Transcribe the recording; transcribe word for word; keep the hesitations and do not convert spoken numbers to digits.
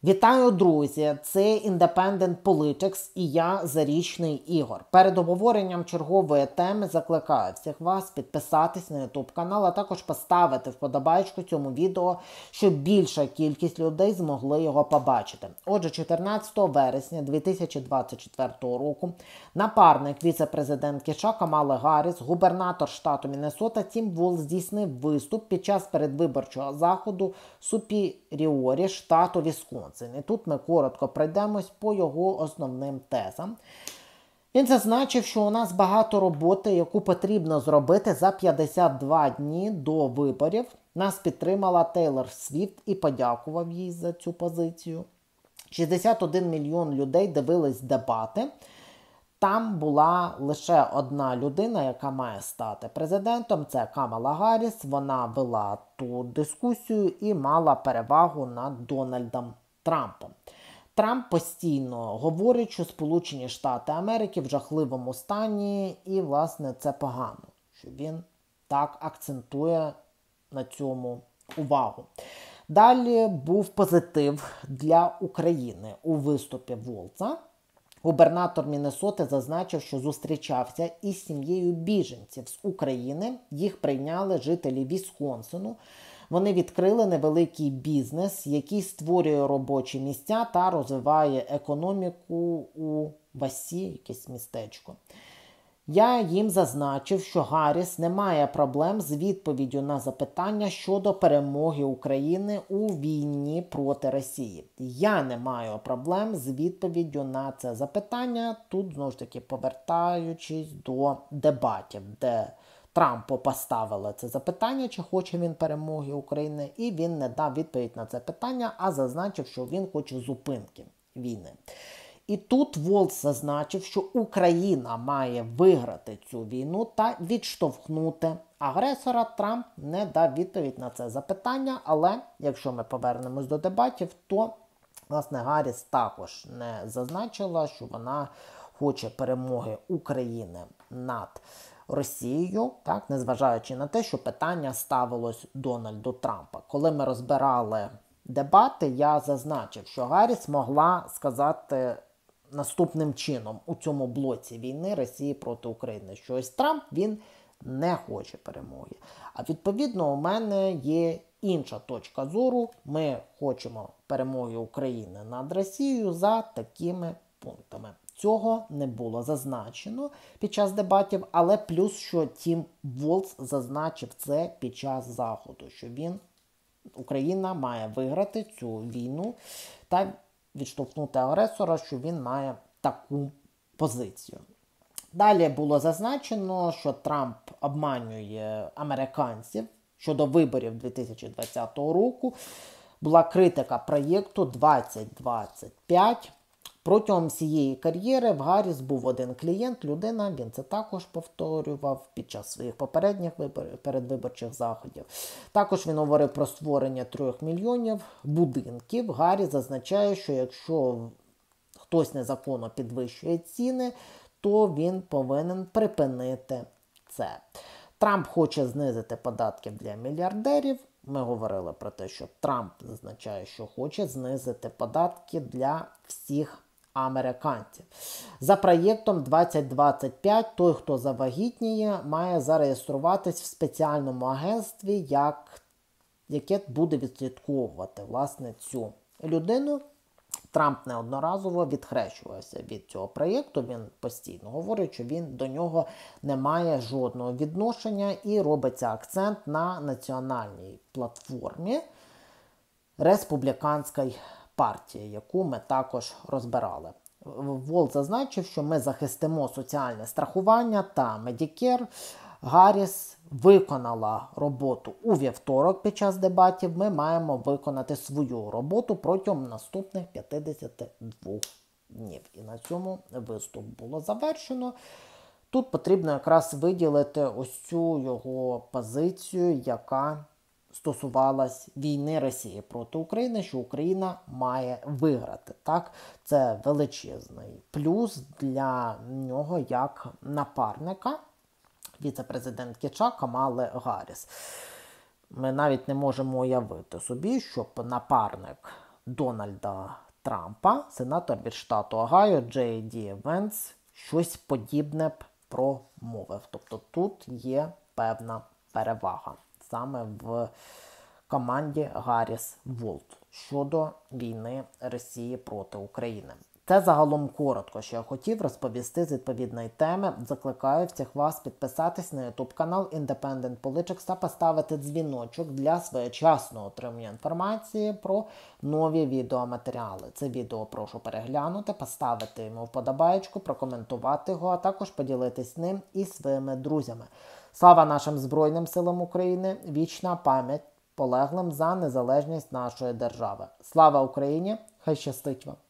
Вітаю, друзі! Це Independent Politics і я, Зарічний Ігор. Перед обговоренням чергової теми закликаю всіх вас підписатись на YouTube канал, а також поставити вподобайку цьому відео, щоб більша кількість людей змогли його побачити. Отже, чотирнадцятого вересня дві тисячі двадцять четвертого року напарник віце-президентки США Камали Гарріс, губернатор штату Міннесота Тім Волз здійснив виступ під час передвиборчого заходу в Супіріорі, штату Вісконсин. І тут ми коротко пройдемось по його основним тезам. Він зазначив, що у нас багато роботи, яку потрібно зробити за п'ятдесят два дні до виборів. Нас підтримала Тейлор Свіфт і подякував їй за цю позицію. шістдесят один мільйон людей дивились дебати. Там була лише одна людина, яка має стати президентом. Це Камала Гарріс. Вона вела ту дискусію і мала перевагу над Дональдом Трампом. Трамп постійно говорить, що Сполучені Штати Америки в жахливому стані, і, власне, це погано, що він так акцентує на цьому увагу. Далі був позитив для України у виступі Волца. Губернатор Міннесоти зазначив, що зустрічався із сім'єю біженців з України. Їх прийняли жителі Вісконсину. Вони відкрили невеликий бізнес, який створює робочі місця та розвиває економіку у Васі, якесь містечко. Я їм зазначив, що Гарріс не має проблем з відповіддю на запитання щодо перемоги України у війні проти Росії. Я не маю проблем з відповіддю на це запитання, тут, знову ж таки, повертаючись до дебатів, де Трампу поставили це запитання, чи хоче він перемоги України, і він не дав відповідь на це питання, а зазначив, що він хоче зупинки війни. І тут Волц зазначив, що Україна має виграти цю війну та відштовхнути агресора. Трамп не дав відповідь на це запитання, але якщо ми повернемось до дебатів, то, власне, Гарріс також не зазначила, що вона хоче перемоги України над Росією, так, незважаючи на те, що питання ставилось Дональду Трампа. Коли ми розбирали дебати, я зазначив, що Гарріс могла сказати наступним чином у цьому блоці війни Росії проти України, що ось Трамп, він не хоче перемоги. А відповідно у мене є інша точка зору. Ми хочемо перемоги України над Росією за такими пунктами. Цього не було зазначено під час дебатів, але плюс, що Тім Волц зазначив це під час заходу, що він, Україна має виграти цю війну та відштовхнути агресора, що він має таку позицію. Далі було зазначено, що Трамп обманює американців щодо виборів дві тисячі двадцятого року. Була критика проєкту двадцять двадцять п'ять. Протягом всієї кар'єри в Гарріс був один клієнт, людина, він це також повторював під час своїх попередніх вибор... передвиборчих заходів. Також він говорив про створення трьох мільйонів будинків. Гарріс зазначає, що якщо хтось незаконно підвищує ціни, то він повинен припинити це. Трамп хоче знизити податки для мільярдерів. Ми говорили про те, що Трамп зазначає, що хоче знизити податки для всіх американців. За проєктом двадцять двадцять п'ять той, хто завагітніє, має зареєструватись в спеціальному агентстві, як, яке буде відслідковувати, власне, цю людину. Трамп неодноразово відхрещувався від цього проєкту, він постійно говорить, що він до нього не має жодного відношення і робиться акцент на національній платформі республіканської партії, яку ми також розбирали. Волц зазначив, що ми захистимо соціальне страхування та Медікер. Гарріс виконала роботу у вівторок під час дебатів. Ми маємо виконати свою роботу протягом наступних п'ятдесят два днів. І на цьому виступ було завершено. Тут потрібно якраз виділити ось цю його позицію, яка стосувалась війни Росії проти України, що Україна має виграти. Так? Це величезний плюс для нього як напарника віце-президентки США Камали Гарріс. Ми навіть не можемо уявити собі, щоб напарник Дональда Трампа, сенатор від штату Огайо Джей Ді Венс щось подібне б промовив. Тобто тут є певна перевага саме в команді Гарріс Волт щодо війни Росії проти України. Це загалом коротко, що я хотів розповісти з відповідної теми. Закликаю всіх вас підписатись на YouTube канал Independent Politics та поставити дзвіночок для своєчасного отримання інформації про нові відеоматеріали. Це відео прошу переглянути, поставити йому вподобаєчку, прокоментувати його, а також поділитись ним і своїми друзями. Слава нашим Збройним силам України! Вічна пам'ять полеглим за незалежність нашої держави. Слава Україні! Хай щастить вам!